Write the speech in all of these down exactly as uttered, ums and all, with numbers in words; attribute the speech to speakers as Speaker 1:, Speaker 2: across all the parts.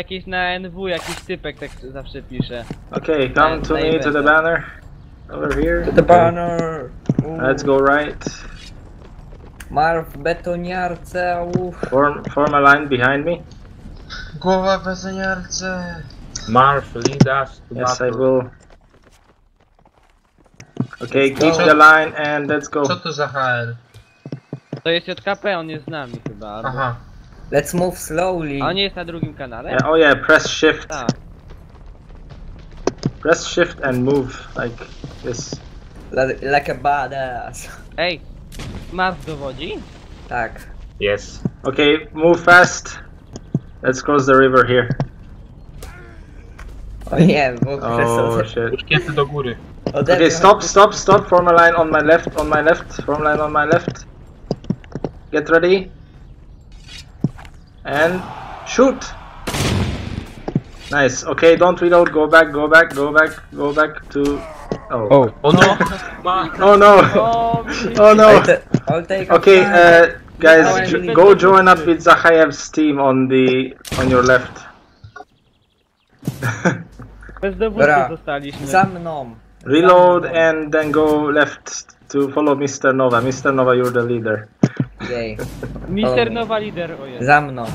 Speaker 1: Jakiś na N W, jakiś typek tak zawsze pisze.
Speaker 2: Okay, come to me to the banner. Over here.
Speaker 3: To the banner! Uuu.
Speaker 2: Let's go right.
Speaker 3: Marw w betoniarce, uff.
Speaker 2: Form, form a line behind me.
Speaker 4: Głowa w betoniarce.
Speaker 5: Marv, lead us to
Speaker 2: Yes, I
Speaker 5: battle.
Speaker 2: will. Okay, keep the line and let's go.
Speaker 4: Co to za H L?
Speaker 1: To jest J K P, on jest z nami chyba. Albo...
Speaker 4: Aha.
Speaker 3: Let's move slowly.
Speaker 1: A on nie jest na drugim kanale?
Speaker 2: Yeah, oh yeah, press shift.
Speaker 1: Tak.
Speaker 2: Press shift and move like this.
Speaker 3: Like, like a badass.
Speaker 1: Ej, Marv dowodzi?
Speaker 3: Tak.
Speaker 5: Yes.
Speaker 2: Okay, move fast. Let's cross the river here.
Speaker 3: O nie, bo
Speaker 2: Oh
Speaker 3: przez
Speaker 2: shit.
Speaker 5: Uśpięty do góry.
Speaker 2: Okay, stop, stop, stop. Form a line on my left, on my left. Form line on my left. Get ready. And shoot. Nice. Okay, don't reload. Go back, go back, go back, go back to... Oh.
Speaker 5: Oh, oh no! Ma.
Speaker 2: Oh no!
Speaker 1: O,
Speaker 2: Oh no!
Speaker 3: I'll take a
Speaker 2: Okay,
Speaker 3: flag.
Speaker 2: uh, guys,
Speaker 3: Oh,
Speaker 2: jo
Speaker 3: and-
Speaker 2: go join up with Zachayev's team on the on your left.
Speaker 1: bez dowódcy
Speaker 3: Dobra,
Speaker 1: zostaliśmy.
Speaker 3: za mną.
Speaker 2: Reload and then go left to follow mister Nova. mister Nova, you're the leader.
Speaker 3: Jej.
Speaker 1: Mister Nowa lider, o jest.
Speaker 3: Za mną.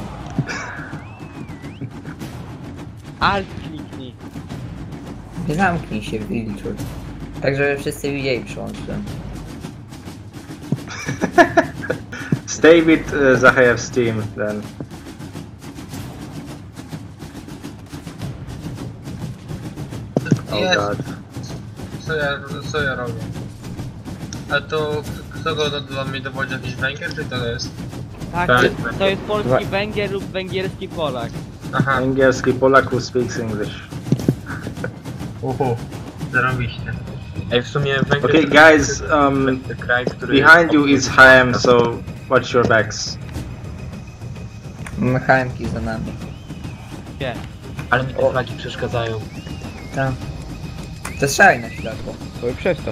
Speaker 1: Alt kliknij.
Speaker 3: Zamknij się, Wilczur. Tak, żeby wszyscy widzieli przyłączę.
Speaker 2: Stay with uh, Zachayev's team then. Oh
Speaker 4: Jest.
Speaker 2: god.
Speaker 4: Co ja, co ja robię? A to kto go do mnie dowodzi, jakiś Węgier, czy to jest?
Speaker 1: Tak,
Speaker 5: Tak.
Speaker 1: to jest polski Węgier lub węgierski Polak.
Speaker 4: Aha.
Speaker 2: Angielski Polak who speaks English.
Speaker 4: Uhu. Zarobiście.
Speaker 5: Ej, w sumie Węgry...
Speaker 2: Okay, guys, um,
Speaker 5: kraj, który
Speaker 2: behind you is H M, so watch your backs.
Speaker 3: Mechaniki za nami.
Speaker 1: Nie.
Speaker 5: Ale mi te flagi przeszkadzają.
Speaker 3: Tam. To strzelaj na światło.
Speaker 6: To przestaw.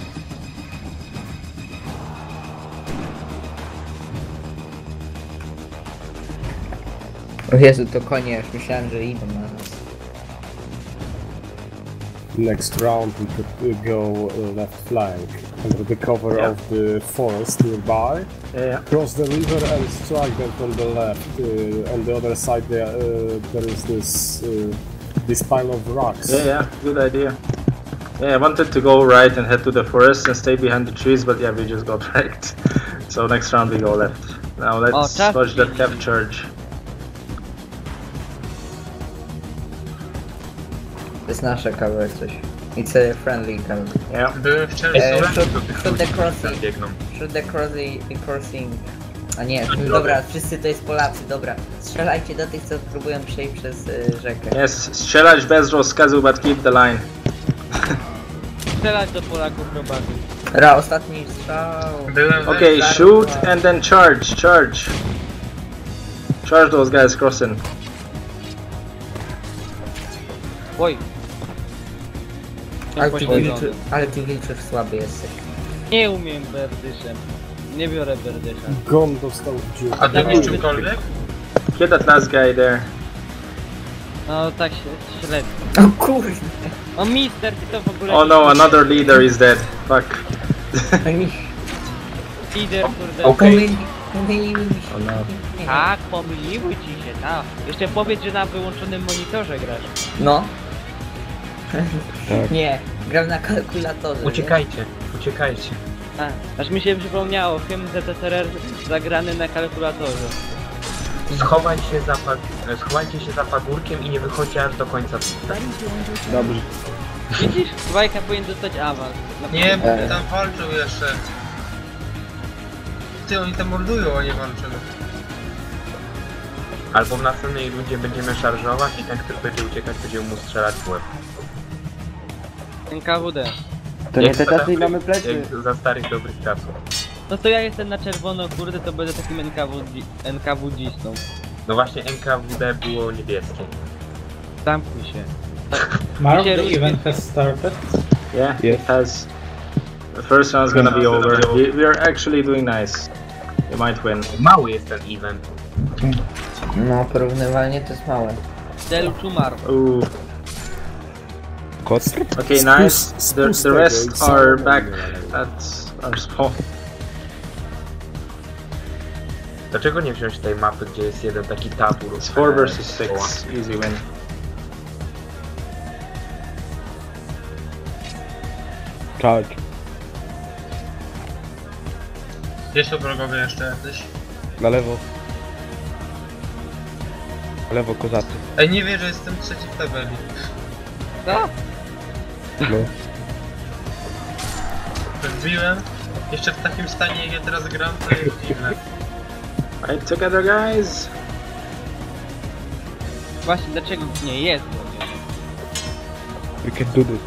Speaker 3: O Jezu, to konie, już myślałem, że idą na nas.
Speaker 7: Next round we could uh, go uh, left flank under the cover
Speaker 2: Yeah.
Speaker 7: of the forest nearby.
Speaker 2: Yeah, yeah.
Speaker 7: Cross the river and strike them from the left. Uh, on the other side there, uh, there is this uh, this pile of rocks.
Speaker 2: Yeah, yeah, good idea. Yeah, I wanted to go right and head to the forest and stay behind the trees, but yeah, we just got wrecked. So next round we go left. Now let's
Speaker 1: Oh, tough.
Speaker 2: watch that cap charge.
Speaker 3: To jest nasze kawałek coś. It's a friendly kawałek.
Speaker 2: Yeah.
Speaker 4: Byłem wczoraj
Speaker 3: E,
Speaker 4: sobie.
Speaker 3: shoot, shoot the crossing.
Speaker 5: biegną.
Speaker 3: Shoot the crossing. crossing. A nie, dobra, wszyscy to jest Polacy, dobra. Strzelajcie do tych, co próbują przejść przez y, rzekę.
Speaker 2: Yes, strzelać bez rozkazu, but keep the line.
Speaker 1: Strzelać do Polaków robaki.
Speaker 3: Ra, ostatni strzał.
Speaker 4: Byłem we
Speaker 2: Okay,
Speaker 3: Start
Speaker 2: shoot
Speaker 3: one.
Speaker 2: and then charge, charge. Charge those guys crossing.
Speaker 1: Oj.
Speaker 3: Ale ty,
Speaker 1: Pośledzony.
Speaker 3: Wilczur, ale ty Wilczur słaby jesteś.
Speaker 1: Nie umiem berdyszem. Nie biorę berdysza.
Speaker 7: Gon dostał w dziurę.
Speaker 4: A ty wiesz czymkolwiek?
Speaker 2: Get that last guy there.
Speaker 1: No tak się średnio.
Speaker 3: O kurde!
Speaker 1: O mister, ty to w ogóle
Speaker 2: Oh
Speaker 1: nie
Speaker 2: no,
Speaker 1: wiesz.
Speaker 2: another leader is dead. Fuck.
Speaker 1: Lider, kurde.
Speaker 5: Okej.
Speaker 3: Pomyli, pomyliły mi się.
Speaker 2: O no.
Speaker 1: Tak, pomyliły ci się, tak. Jeszcze powiedz, że na wyłączonym monitorze grasz.
Speaker 3: No. Nie, gram na kalkulatorze. nie?
Speaker 5: Uciekajcie, uciekajcie.
Speaker 1: A, aż mi się przypomniało, film Z S R R zagrany na kalkulatorze.
Speaker 5: Schowaj się za pag... Schowajcie się za pagórkiem i nie wychodźcie aż do końca.
Speaker 6: Dobrze.
Speaker 1: Widzisz? Wajka powinien dostać awans. Na
Speaker 4: Nie, bo
Speaker 3: E.
Speaker 4: tam walczą jeszcze. Ty, oni tam mordują, a nie walczą.
Speaker 5: Albo w następnej rundzie będziemy szarżować i ten, który będzie uciekać, będzie mu strzelać w łeb.
Speaker 1: N K W D.
Speaker 6: To nie
Speaker 5: Jak
Speaker 6: te
Speaker 5: za
Speaker 6: czasy i
Speaker 5: dobrych-
Speaker 6: mamy plecy.
Speaker 5: Jak za starych dobrych czasów.
Speaker 1: No to ja jestem na czerwono, kurde, to będę takim N K W D N K W dzistą.
Speaker 5: No właśnie N K W D było niebieskie.
Speaker 1: Zamknij się.
Speaker 8: Mark,
Speaker 1: Się
Speaker 8: the
Speaker 1: różni.
Speaker 8: event has started.
Speaker 2: Yeah,
Speaker 6: Yes.
Speaker 2: it has. The first round's gonna be over. We, we are actually doing nice. We might win.
Speaker 5: Mały jest ten event.
Speaker 3: No, porównywalnie to jest małe.
Speaker 1: Deluge umarł.
Speaker 2: Ooh.
Speaker 6: Kotr?
Speaker 2: Okay,
Speaker 7: Spust-
Speaker 2: nice. The,
Speaker 7: spust
Speaker 2: the
Speaker 7: tego
Speaker 2: rest
Speaker 7: i
Speaker 2: are
Speaker 7: samo
Speaker 2: back
Speaker 7: mówię.
Speaker 2: at our spawn.
Speaker 5: Dlaczego nie wziąć tej mapy, gdzie jest jeden taki tabur?
Speaker 2: It's four
Speaker 5: e,
Speaker 2: versus
Speaker 5: koła?
Speaker 2: six. Easy win.
Speaker 6: Charge.
Speaker 4: Gdzie są wrogowie jeszcze jacyś?
Speaker 6: Na lewo. Na lewo kozacy.
Speaker 4: Ej, nie wierzę, jestem trzeci w tabeli.
Speaker 1: Co?
Speaker 6: No.
Speaker 4: Wbiłem. Jeszcze w takim stanie jak ja teraz gram, to jest dziwne.
Speaker 2: Right together, guys.
Speaker 1: Właśnie, dlaczego nie jest?
Speaker 6: We can do this.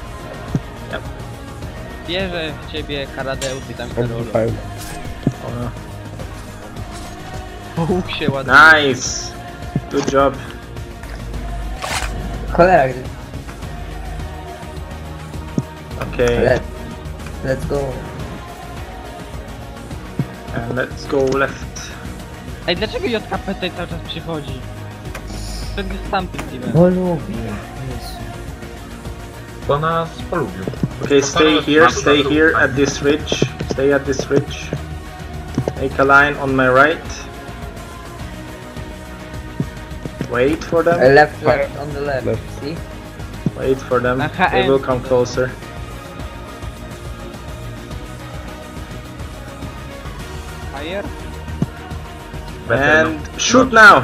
Speaker 1: Wierzę w ciebie, Karadeus i tam Karolu.
Speaker 6: Odbywają.
Speaker 2: Oh no.
Speaker 1: Łuk się ładuje.
Speaker 2: Nice. Good job.
Speaker 3: Cholera, gdy...
Speaker 2: Okay.
Speaker 3: Let, let's go.
Speaker 2: And let's go left.
Speaker 1: Ej, dlaczego J K P tutaj cały czas przychodzi? To jest tamtym teamem.
Speaker 3: Bo lubię. Jezu.
Speaker 5: Bo nas polubił.
Speaker 2: Okay, stay here, stay here at this ridge. Stay at this ridge. Make a line on my right. Wait for
Speaker 3: Uh,
Speaker 2: them.
Speaker 3: left, left, on the left.
Speaker 6: Left.
Speaker 3: See?
Speaker 2: Wait for them.
Speaker 1: Aha,
Speaker 2: They will
Speaker 1: and-
Speaker 2: come closer.
Speaker 1: Fire?
Speaker 2: And shoot now!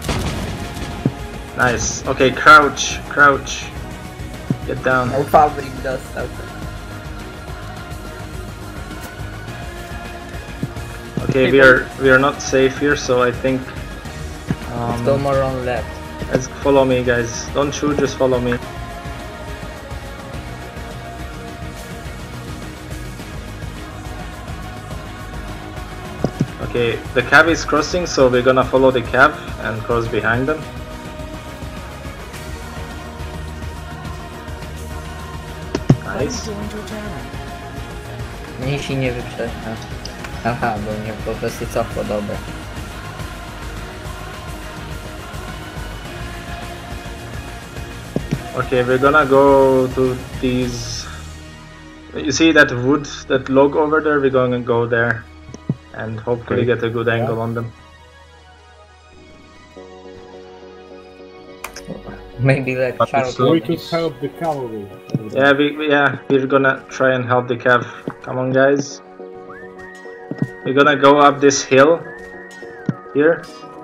Speaker 2: Nice. Okay, crouch, crouch. Get down.
Speaker 3: No fabrik dostał.
Speaker 2: Okay, we are we are not safe here, so I think.
Speaker 3: Let's go
Speaker 2: Um,
Speaker 3: more on left.
Speaker 2: let's follow me, guys. Don't shoot, just follow me. Okay, the cab is crossing, so we're gonna follow the cab and cross behind them. Nice.
Speaker 3: Mnie się nie wyprzedza. Aha, bo mnie po prostu cofło, dobra.
Speaker 2: Okay, we're gonna go to these. You see that wood, that log over there? We're gonna go there and hopefully
Speaker 6: Okay.
Speaker 2: get a good angle on them.
Speaker 3: Maybe let
Speaker 5: But
Speaker 3: Charles
Speaker 5: it's
Speaker 7: We
Speaker 5: slow.
Speaker 7: could help the cavalry.
Speaker 2: Yeah, we we- yeah we're gonna try and help the cav. Come on, guys. We're gonna go up this hill here.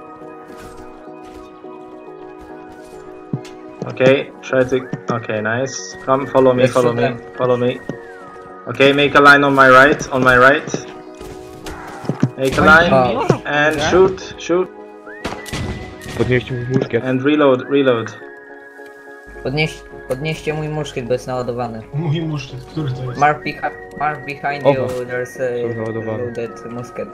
Speaker 2: Okay, try to. Okay, nice. Come, follow me,
Speaker 3: Let's
Speaker 2: follow
Speaker 3: shoot
Speaker 2: me,
Speaker 3: them.
Speaker 2: follow me. Okay, make a line on my right, on my right. Make a line
Speaker 3: Oh.
Speaker 2: and shoot, shoot,
Speaker 6: Podnieście mu muszkiet.
Speaker 2: and reload, reload.
Speaker 3: Podnieś, podnieście mój muszkiet, bo jest naładowany.
Speaker 8: Mój muszkiet, który to jest?
Speaker 3: Mark, behi Mark behind
Speaker 6: Oba.
Speaker 3: you, there's a
Speaker 6: Są naładowane.
Speaker 3: loaded musket.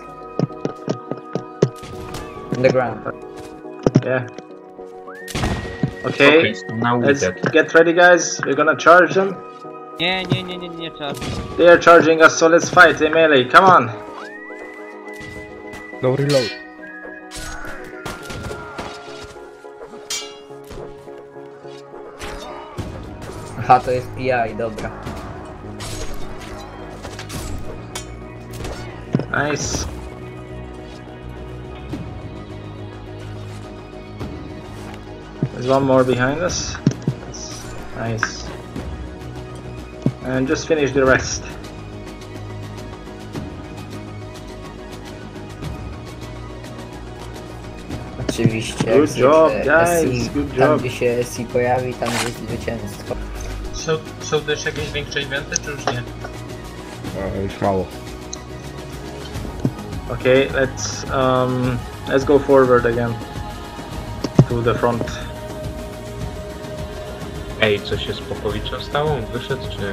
Speaker 3: On the ground.
Speaker 2: Yeah. Okay,
Speaker 5: Okay, so now we
Speaker 2: let's
Speaker 5: dead.
Speaker 2: get ready, guys. We're gonna charge them.
Speaker 1: Nie, nie, nie, nie, nie, czas.
Speaker 2: They are charging us, so let's fight. They melee. Come on.
Speaker 6: No reload.
Speaker 3: Aha, to jest P I, dobra.
Speaker 2: Nice. There's one more behind us. That's nice. And just finish the rest.
Speaker 3: Oczywiście.
Speaker 2: Good
Speaker 3: jak
Speaker 2: job,
Speaker 3: zwykle
Speaker 2: guys,
Speaker 3: S I,
Speaker 2: good
Speaker 3: tam
Speaker 2: job.
Speaker 3: gdzie się S I pojawi, tam jest zwycięstwo.
Speaker 4: Są, są też jakieś większe eventy, czy już nie?
Speaker 6: A, już mało.
Speaker 2: Okay, let's um let's go forward again to the front.
Speaker 5: Ej, co się z Popowiczem stało? On wyszedł, czy...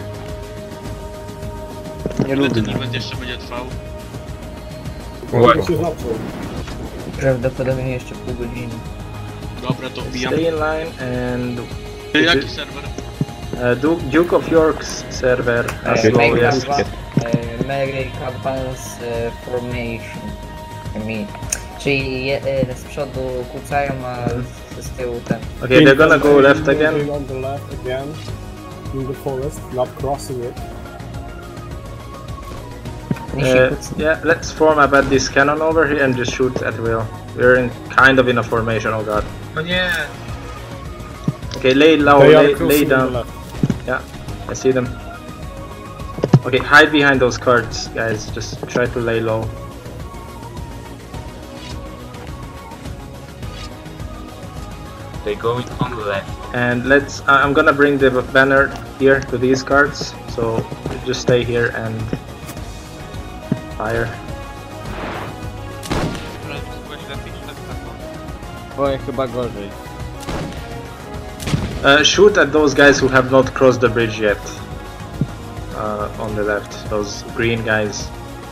Speaker 6: Nie lubię.
Speaker 4: jeszcze będzie trwał?
Speaker 7: To się zaczął.
Speaker 3: Prawdopodobnie jeszcze pół godziny.
Speaker 4: Dobra, to
Speaker 2: Stay in line and
Speaker 4: Jaki serwer?
Speaker 2: uh, Duke, Duke of York's server as
Speaker 3: Uh,
Speaker 2: well.
Speaker 3: make
Speaker 2: Yes.
Speaker 3: advance, uh, make advance uh, formation. I mean, Czyli je, e, z przodu kłócają, a z, z tyłu ten.
Speaker 2: Okay, they're gonna go left again.
Speaker 7: Moving on the left again in the forest, not crossing it.
Speaker 3: Nie się
Speaker 2: Uh,
Speaker 3: kłócą.
Speaker 2: yeah, let's form up at this cannon over here and just shoot at will. We're in kind of in a formation. Oh god.
Speaker 4: O nie!
Speaker 2: Okay, lay low,
Speaker 7: They are
Speaker 2: lay, lay
Speaker 7: crossing on the
Speaker 2: down.
Speaker 7: left.
Speaker 2: Yeah, I see them. Okay, hide behind those carts, guys. Just try to lay low.
Speaker 5: They go on the left.
Speaker 2: And let's. I- I'm gonna bring the banner here to these carts. So just stay here and fire.
Speaker 1: Oj, chyba gorzej.
Speaker 2: Uh, shoot at those guys who have not crossed the bridge yet. Uh, on the left, those green guys.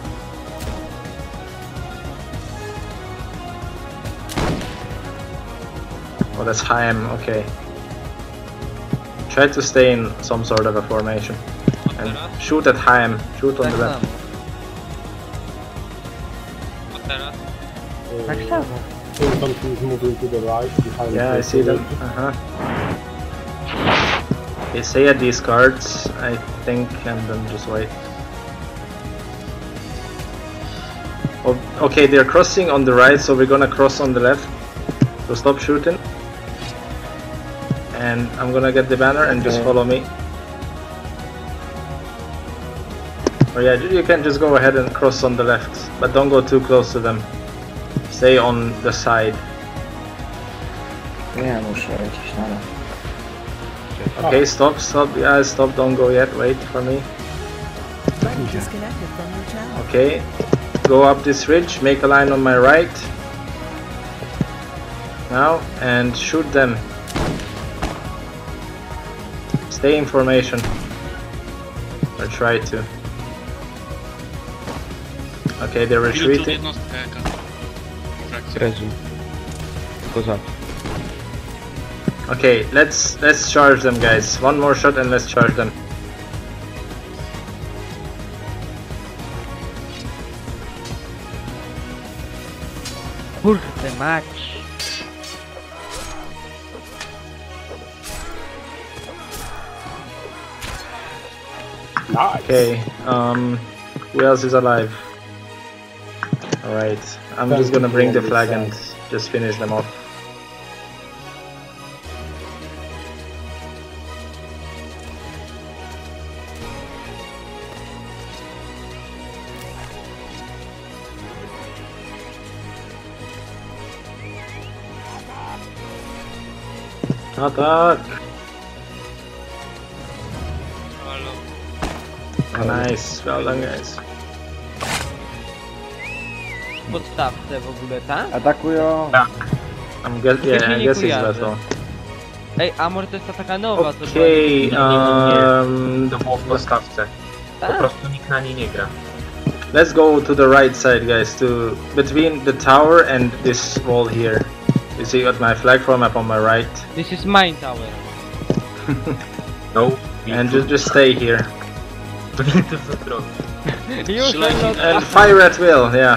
Speaker 2: Oh, that's Haim. Okay. Try to stay in some sort of a formation and shoot at Haim. Shoot on
Speaker 1: Tak
Speaker 2: the left.
Speaker 1: samo. Tak samo.
Speaker 7: Infantry is moving to the right behind
Speaker 2: Yeah,
Speaker 7: the
Speaker 2: I see them.
Speaker 7: vehicle.
Speaker 2: Uh huh. Okay, stay at these cards, I think, and then just wait. Oh, okay, they're crossing on the right, so we're gonna cross on the left. So stop shooting. And I'm gonna get the banner and just follow me. Oh yeah, you can just go ahead and cross on the left, but don't go too close to them. Stay on the side.
Speaker 3: Ja muszę lecieć na dół.
Speaker 2: Okay, stop, stop, yeah, stop, don't go yet, wait for me. Okay, go up this ridge, make a line on my right. Now, and shoot them. Stay in formation. Or try to. Okay, they're retreating.
Speaker 6: Rezum. Kozak.
Speaker 2: Okay, let's let's charge them, guys. One more shot and let's charge them.
Speaker 1: Kurde mać.
Speaker 7: Nice.
Speaker 2: Okay, um, who else is alive? Alright, I'm just gonna bring the flag and just finish them off. Attack! Oh, nice, well done, guys.
Speaker 1: Podstawce w ogóle, tak?
Speaker 6: Atakują!
Speaker 2: I'm guess yeah, I
Speaker 1: nie
Speaker 2: guess it's
Speaker 1: kojarzę.
Speaker 2: Veto.
Speaker 1: Ej, a może to jest ta taka nowa, co
Speaker 2: Okay,
Speaker 1: była...
Speaker 2: um,
Speaker 5: To było w podstawce. Po
Speaker 1: Tak.
Speaker 5: prostu nikt na niej nie gra.
Speaker 2: let's go to the right side, guys, to between the tower and this wall here. You see what my flag form up on my right,
Speaker 1: This is mine tower.
Speaker 5: No.
Speaker 2: and just just stay here
Speaker 5: To nie to co drogi.
Speaker 1: Już
Speaker 2: and fire at will. Yeah.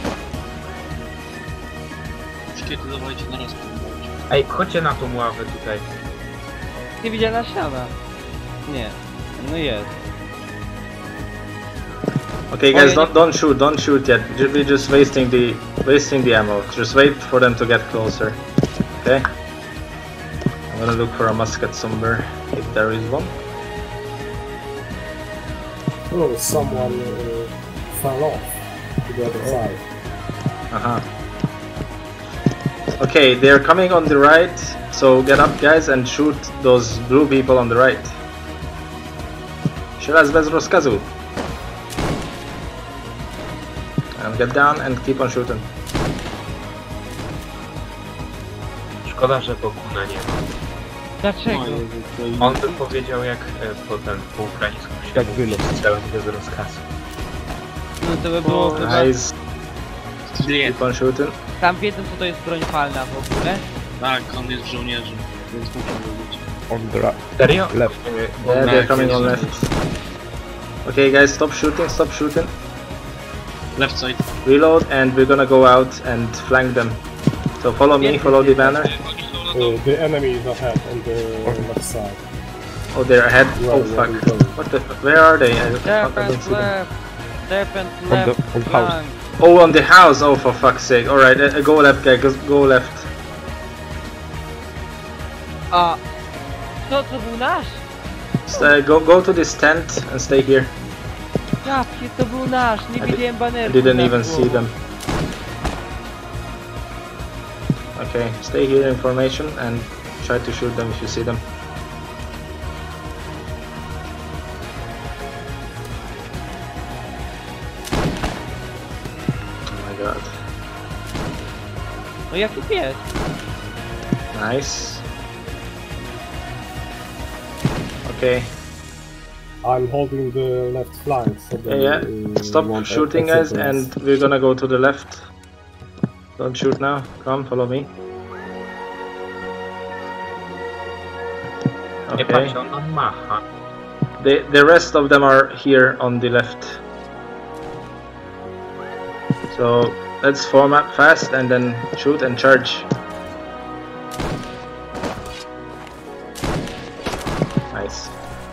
Speaker 5: Ej, chodźcie na tą ławę tutaj.
Speaker 1: nie widziana ściana. Nie. No jest.
Speaker 2: Okay, guys, don't don't shoot, don't shoot yet. Ju- We're just wasting the wasting the ammo. Just wait for them to get closer. Okay. I'm gonna look for a musket somewhere if there is one.
Speaker 7: Oh, someone uh, fell off to the other side.
Speaker 2: Uh huh. Okay, they're coming on the right. So get up, guys, and shoot those blue people on the right. Strzelać bez rozkazu. And get down and keep on shooting.
Speaker 5: Szkoda, że Boguna nie ma.
Speaker 1: Dlaczego?
Speaker 5: On by powiedział jak e, potem po ukraińsku się
Speaker 6: Jak
Speaker 5: mówi,
Speaker 6: było.
Speaker 5: strzelać bez rozkazu.
Speaker 1: No to by było chyba...
Speaker 2: Guys, keep on shooting.
Speaker 1: Tam wiedzą, co to jest broń palna w ogóle.
Speaker 9: Tak, on jest żołnierzem, więc muszę mówić.
Speaker 6: On the right.
Speaker 5: Serio?
Speaker 6: Left.
Speaker 5: E,
Speaker 2: Yeah,
Speaker 5: na
Speaker 2: they're coming on
Speaker 5: jakieś-
Speaker 2: left. Okay, guys, stop shooting, stop shooting.
Speaker 9: Left side.
Speaker 2: Reload, and we're gonna go out and flank them. So follow me, follow the banner.
Speaker 7: Uh, the enemy is ahead on the left side.
Speaker 2: Oh, they're ahead.
Speaker 7: Where-
Speaker 2: Oh
Speaker 7: where
Speaker 2: fuck.
Speaker 7: we going?
Speaker 2: What the? Where are they? I, I don't
Speaker 1: Serpent
Speaker 2: see them.
Speaker 1: left. Serpent
Speaker 6: On
Speaker 1: left.
Speaker 6: the- on the house.
Speaker 1: flank.
Speaker 2: Oh, on the house. Oh, for fuck's sake. All right, uh, go left, guy. Go, go left.
Speaker 1: A to co był nasz?
Speaker 2: Stay, go, go to this tent and stay here.
Speaker 1: Ja, pie- to był nasz. Nie
Speaker 2: I di-
Speaker 1: widziałem
Speaker 2: I
Speaker 1: banerku.
Speaker 2: didn't
Speaker 1: na
Speaker 2: even
Speaker 1: głowę.
Speaker 2: see them. Okay, stay here in formation and try to shoot them if you see them. Oh my god.
Speaker 1: No jaki pies?
Speaker 2: Nice. Okay.
Speaker 7: I'm holding the left flank. So
Speaker 2: Yeah, yeah.
Speaker 7: they, uh,
Speaker 2: Stop
Speaker 7: won't
Speaker 2: shooting,
Speaker 7: attack
Speaker 2: guys,
Speaker 7: us.
Speaker 2: and we're gonna go to the left. Don't shoot now. Come, follow me.
Speaker 5: Nie
Speaker 2: Okay.
Speaker 5: patrz, on, on macha.
Speaker 2: The the rest of them are here on the left. So let's form up fast and then shoot and charge. Nice.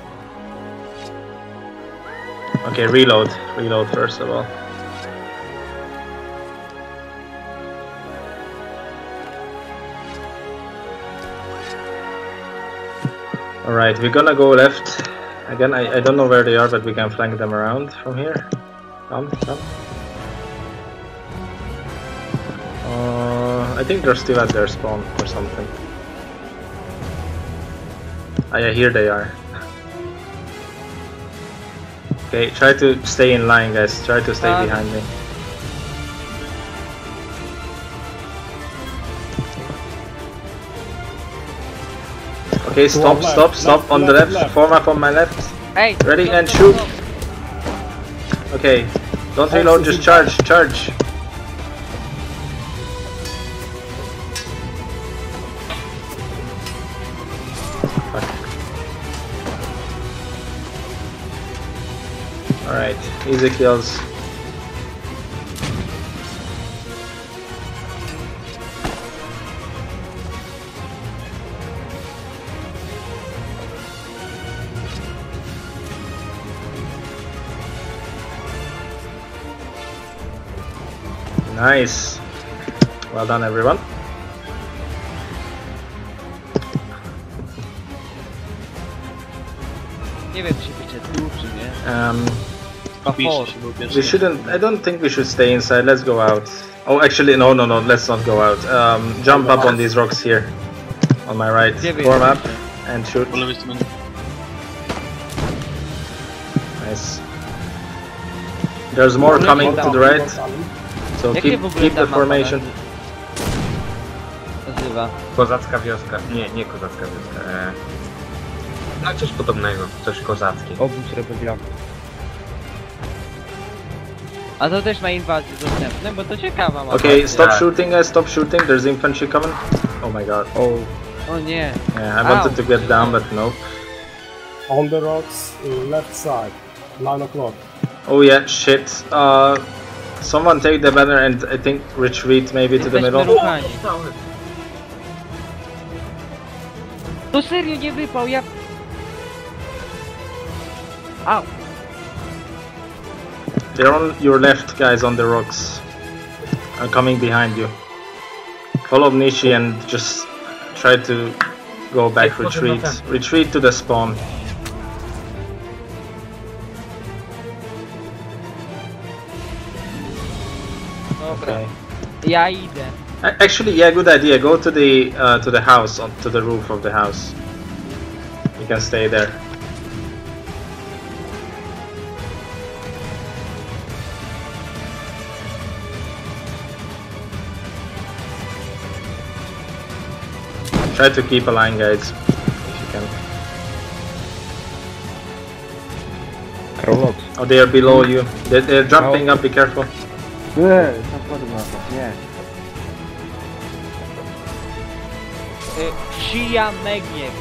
Speaker 2: Okay, reload. Reload first of all. Alright, we're gonna go left. Again, I, I don't know where they are, but we can flank them around from here. Come, come. Uh, I think they're still at their spawn or something. Ah yeah, here they are. Okay, try to stay in line, guys. Try to stay
Speaker 1: Um,
Speaker 2: behind me. Okay, stop,
Speaker 7: left,
Speaker 2: stop, stop
Speaker 7: left,
Speaker 2: on the
Speaker 7: left,
Speaker 2: left.
Speaker 7: left.
Speaker 2: Form up on my left.
Speaker 1: Ej!
Speaker 2: Ready
Speaker 1: stop,
Speaker 2: and
Speaker 1: stop,
Speaker 2: shoot.
Speaker 1: stop.
Speaker 2: Okay, don't reload, just charge, charge. Fuck. Alright, easy kills. Nice. Well done, everyone.
Speaker 1: Nie wiem, czy bycie tu, czy nie.
Speaker 2: Um,
Speaker 9: Kupiliście się, był pierwszy.
Speaker 2: we shouldn't. I don't think we should stay inside. Let's go out. Oh, actually, no, no, no. Let's not go out. Um, jump up on these rocks here, on my right.
Speaker 1: Gdzie wy
Speaker 2: Form up
Speaker 1: jesteście?
Speaker 2: and shoot.
Speaker 9: Po lewej stronie.
Speaker 2: Nice. There's more
Speaker 1: Look
Speaker 2: coming
Speaker 1: at
Speaker 2: to the
Speaker 1: that.
Speaker 2: right, so
Speaker 1: Jak się
Speaker 2: keep
Speaker 1: w ogóle
Speaker 2: keep
Speaker 1: ta
Speaker 2: the
Speaker 1: mapa
Speaker 2: formation.
Speaker 1: nazywa?
Speaker 5: Kozacka wioska. Nie, nie kozacka wioska. E... No coś podobnego, coś kozackie.
Speaker 6: Obóz rebeliantów.
Speaker 1: A to też ma inwazję dostępne, bo to ciekawa mapa.
Speaker 2: Okay, stop
Speaker 5: Yeah.
Speaker 2: shooting, guys. Stop shooting. There's infantry coming. Oh my god.
Speaker 6: Oh,
Speaker 1: O nie.
Speaker 2: Yeah, I wanted to get down, but nope.
Speaker 7: On the rocks, uh, left side, nine o'clock.
Speaker 2: Oh yeah, shit. Uh, someone take the banner and I think retreat maybe to the
Speaker 1: Jesteśmy
Speaker 2: middle.
Speaker 1: ruchani. To serio nie wypał, ja... Au!
Speaker 2: They're on your left, guys, on the rocks. I'm coming behind you. Follow Nishi and just try to go back, retreat. Retreat to the spawn.
Speaker 1: Dobra,
Speaker 2: Okay.
Speaker 1: ja idę.
Speaker 2: A- Actually, yeah, good idea. Go to the uh, to the house, on to the roof of the house. You can stay there. Try to keep a line, guys, if you can.
Speaker 6: Rolot.
Speaker 2: Oh, they are below you. They're, they're jumping up. Be careful.
Speaker 6: Nie, zakładam na to, nie.
Speaker 1: Y, Shia Megniek.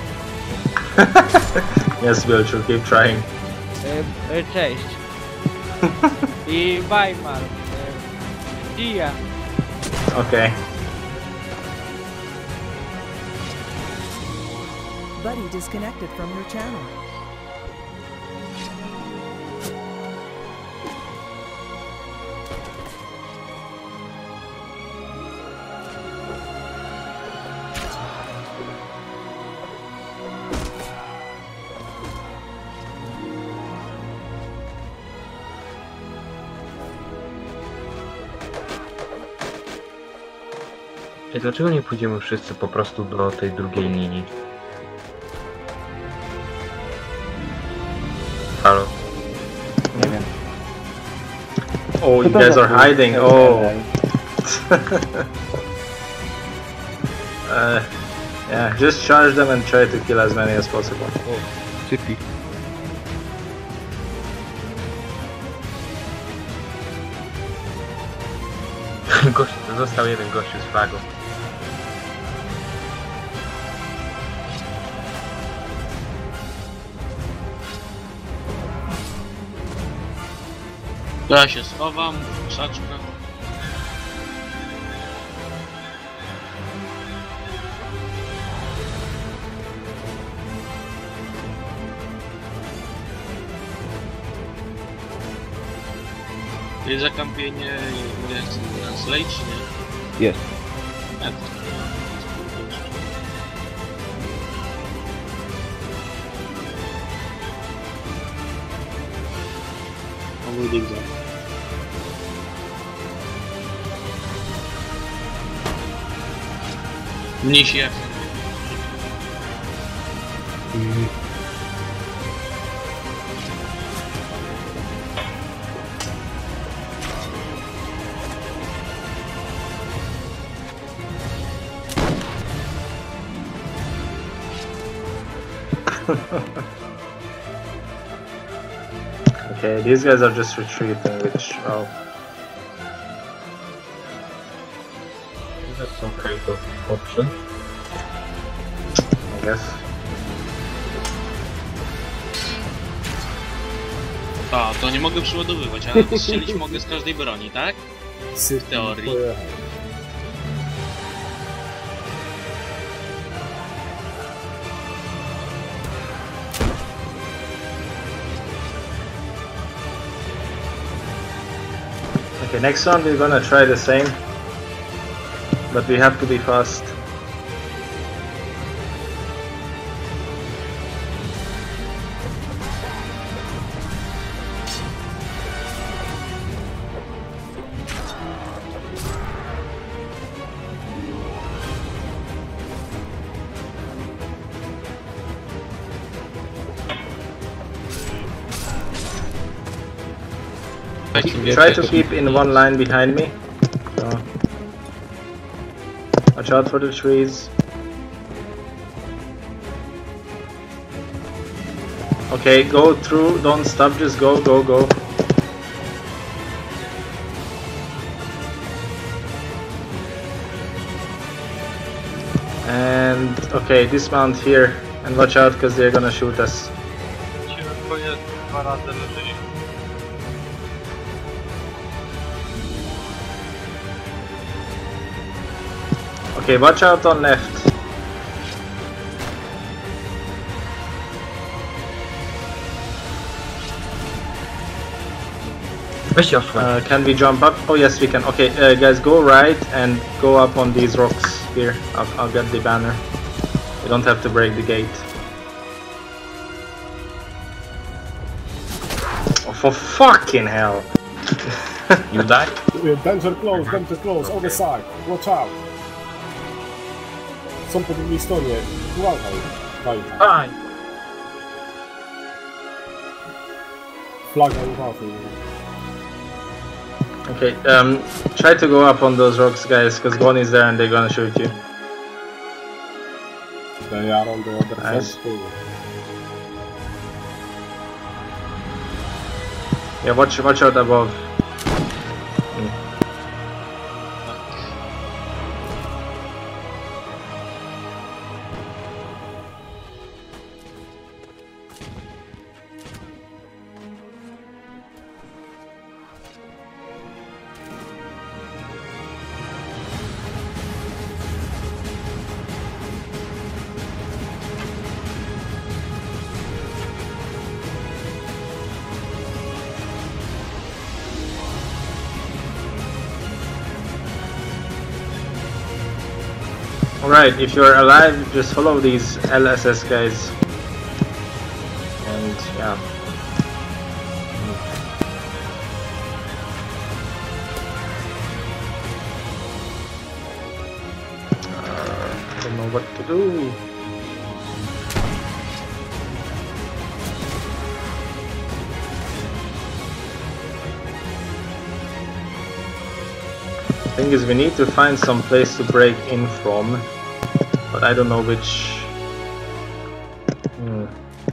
Speaker 2: Yes, Wilczur, keep trying.
Speaker 1: Y, y, Cześć. I Weimar. Dia.
Speaker 2: Okay.
Speaker 10: Buddy disconnected from your channel.
Speaker 5: Ej, dlaczego nie pójdziemy wszyscy po prostu do tej drugiej linii? Halo?
Speaker 6: Nie wiem.
Speaker 2: Oh, you
Speaker 6: Co to
Speaker 2: guys
Speaker 6: za
Speaker 2: are
Speaker 6: chuj?
Speaker 2: hiding.
Speaker 6: Ja
Speaker 2: Oh.
Speaker 6: wiem.
Speaker 2: uh, yeah, just charge them and try to kill as many as possible.
Speaker 6: Typi.
Speaker 5: Gość, został jeden gościu z flagą.
Speaker 9: To ja się schowam, krzaczka. Jest zakampienie, jest translate, czy nie?
Speaker 6: Jest.
Speaker 9: Jak? On will dig that. Mniejsi jak
Speaker 2: Okay, these guys are just retreating, which, well,
Speaker 5: That's some kind of option.
Speaker 2: I guess.
Speaker 9: A, to nie mogę przeładowywać, ale strzelić mogę z każdej broni, tak?
Speaker 7: Syf
Speaker 9: teorii.
Speaker 7: pojechał.
Speaker 2: Okay, next round we're gonna try the same, but we have to be fast. Try to keep in one line behind me. So. Watch out for the trees. Okay, go through, don't stop, just go, go, go. And okay, dismount here and watch out because they're gonna shoot us.
Speaker 4: Musimy twoje dwa razy leżyć.
Speaker 2: Okay, watch out on left. Uh, can we jump up? Oh yes, we can. Okay, uh, guys, go right and go up on these rocks here. I'll, I'll get the banner. You don't have to break the gate. Oh, for fucking hell!
Speaker 5: You died?
Speaker 7: Danger close, danger close, other side. Watch out. Są po drugiej stronie. Uważaj. Daj.
Speaker 5: Aj!
Speaker 7: Flaga uważaj.
Speaker 2: Okay, um, try to go up on those rocks, guys, because one is there and they're gonna shoot you.
Speaker 7: They are on the other
Speaker 2: Nice.
Speaker 7: side too.
Speaker 2: Yeah, watch, watch out above. Alright, if you're alive, just follow these L S S guys. And yeah. Uh, don't know what to do. Thing is, we need to find some place to break in from, but I don't know which. Hmm.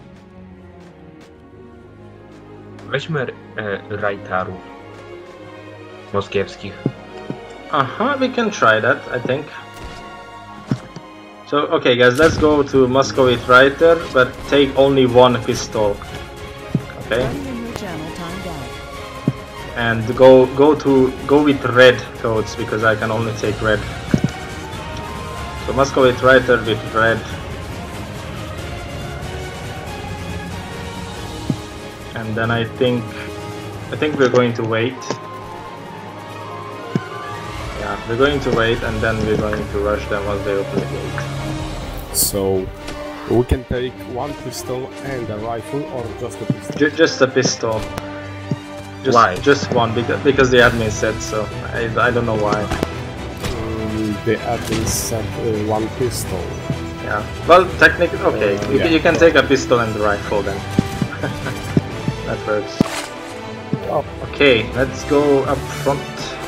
Speaker 5: Weźmy e, rajtarów moskiewskich.
Speaker 2: Uh-huh, we can try that, I think. So, okay guys, let's go to Muscovite Reiter, but take only one pistol. Okay? And go go to go with red codes, because I can only take red. So Muscovite Reiter with red. And then I think I think we're going to wait. Yeah, we're going to wait, and then we're going to rush them once they open the gate.
Speaker 7: So we can take one pistol and a rifle, or just a pistol?
Speaker 2: J just a pistol. Just,
Speaker 5: Why?
Speaker 2: Just one, because, because the admin said so. I, I don't know why.
Speaker 7: Um, the admin said uh, one pistol.
Speaker 2: Yeah. Well, technically, okay.
Speaker 7: Uh,
Speaker 2: you,
Speaker 7: yeah.
Speaker 2: can, you can take a pistol and a rifle then. That works.
Speaker 7: Oh.
Speaker 2: Okay, let's go up front.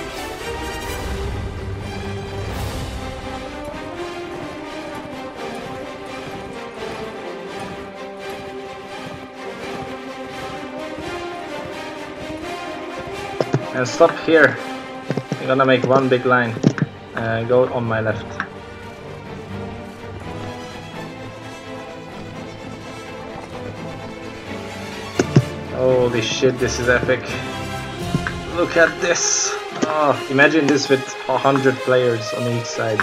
Speaker 2: And stop here. I'm gonna make one big line. Uh, go on my left. Holy shit, this is epic. Look at this. Oh, imagine this with a hundred players on each side.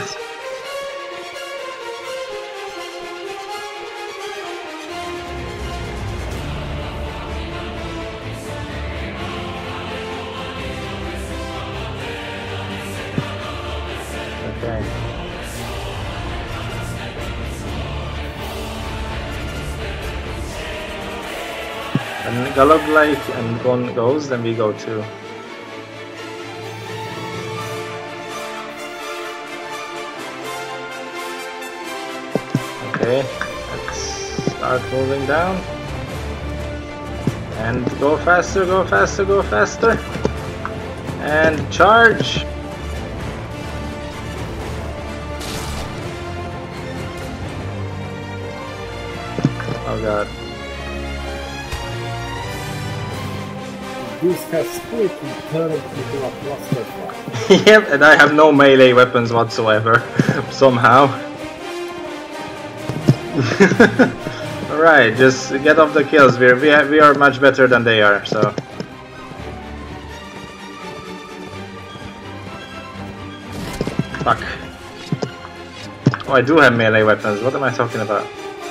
Speaker 2: Okay. And Galog like and Gon goes, then we go too. Okay, let's start moving down. And go faster, go faster, go faster. And charge! Oh god.
Speaker 7: This has split and turned into a cluster fire.
Speaker 2: Yep, and I have no melee weapons whatsoever, somehow. Alright, just get off the kills. We're, we, we are much better than they are, so. Fuck. Oh, I do have melee weapons. What am I talking about?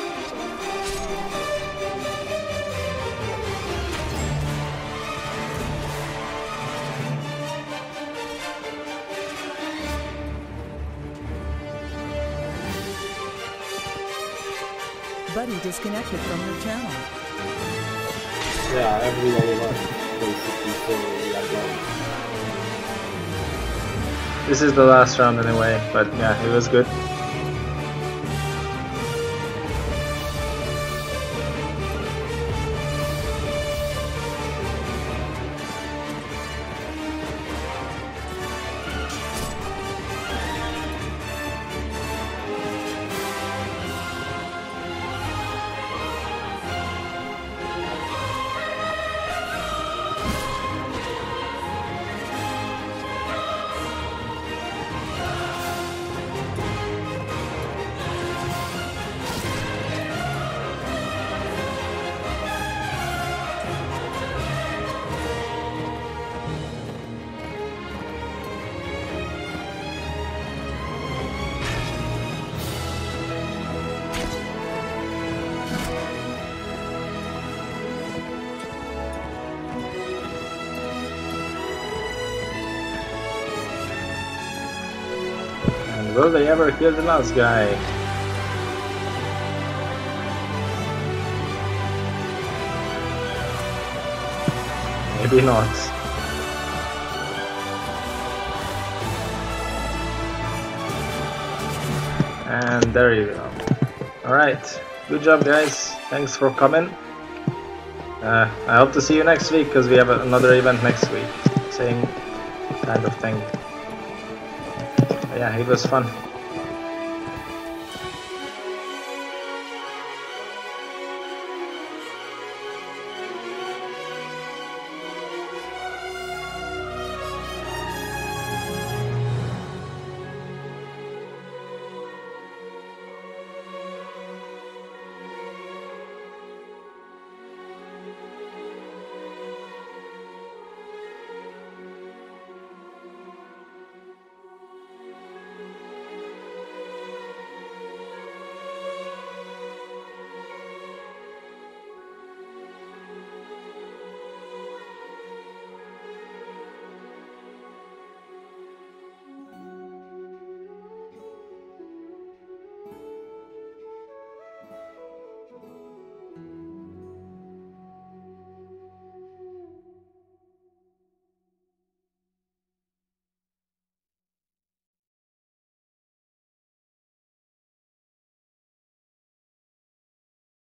Speaker 10: Buddy disconnected from your channel.
Speaker 7: Yeah, everyone left basically, so we are done.
Speaker 2: This is the last round anyway, but yeah, it was good. And will they ever kill the last guy? Maybe not. And there you go. Alright, good job guys, thanks for coming. Uh, I hope to see you next week, because we have another event next week. Same kind of thing. But yeah, it was fun.